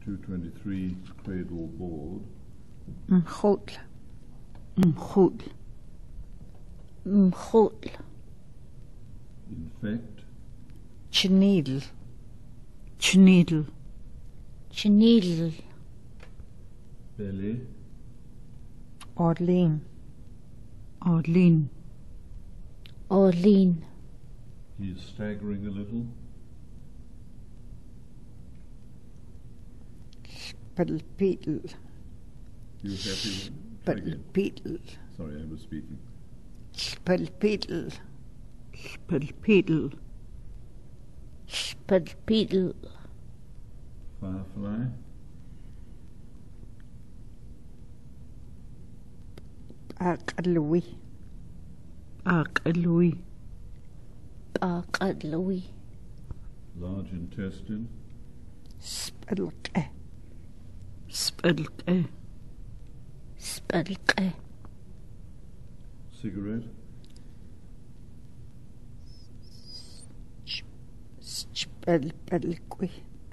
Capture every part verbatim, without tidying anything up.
two twenty-three, cradle board. Mkhul. Mkhul. Mkhul. Infect. Chenil. Chenil. Chenil. Belly. Orlean. Orlean. Orlean. He is staggering a little. Palpital. You happy? Palpital. Sorry, I was speaking. Palpital. Palpital. Palpital. Firefly. Aqalwi. Aqalwi. Aqalwi. Large intestine. Spalqe. Spalqe. Spalqe. Cigarette. Spalqui.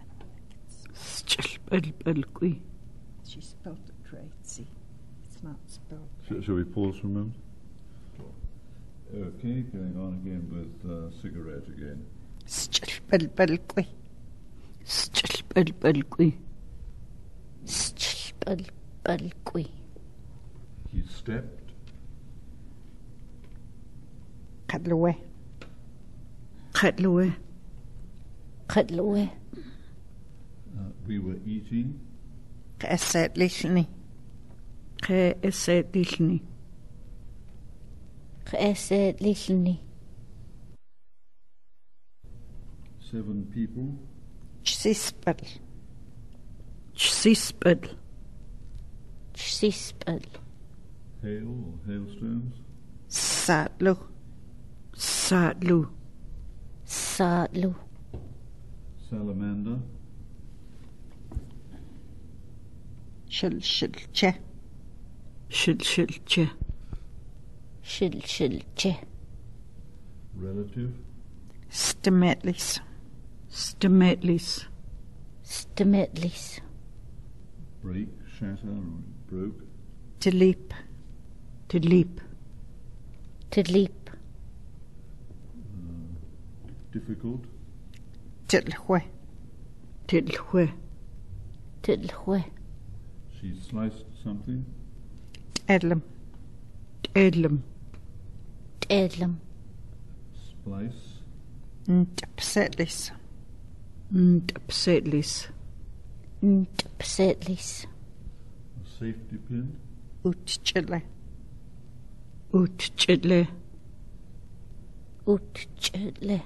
Spalqui. She spelled it right, see. It's not spelled Sh- right. shall we pause for a moment? Okay, going on again with uh, cigarette again. Spalqui. Spalqui. Spalqui. He stepped. Qadlwe. Qadlwe. Qadlwe. Uh, we were eating. Qasatlichni. Qasatlichni. Qasatlichni. Seven people. Chsispal. Chsispal. Chsispal. Hail or hailstones. Satlu. Satlu. Satlu. Salamander. Shilshilche. Shilshilche. Shilshilche. Relative. Stemetlis. Stemetlis. Stemetlis. Break, shatter, or broke. To leap. To leap. To leap. Uh, difficult. Tilhwe. Tilhwe. Tilhwe. She sliced something. Edlem. Edlem. Edlem. Splice. Ntapsetlis. Ntapsetlis. Ntapsetlis. A safety pin. Utchile. Utchile. Utchile.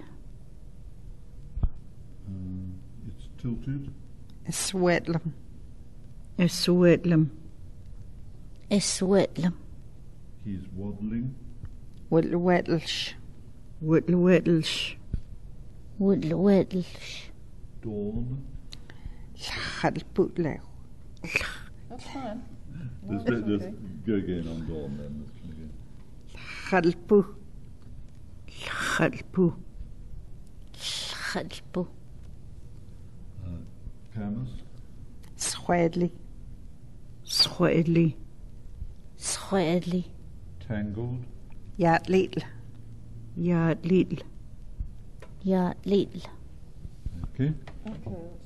Uh, it's tilted. Eswetlem. Eswetlem. Eswetlem. He's waddling. Wilwettelsh. Wilwettelsh. Wilwettelsh. Dawn. Lhalputlew. That's fine. Let's, that's let, let's okay. go again on dawn then. Let's try again. Lhalpu. Lhalpu. Lhalpu. Uh, Camus. Swedli. Swedli. Swedli. Tangled. Yat little. Yat little. Yat little. Okay. Okay, that's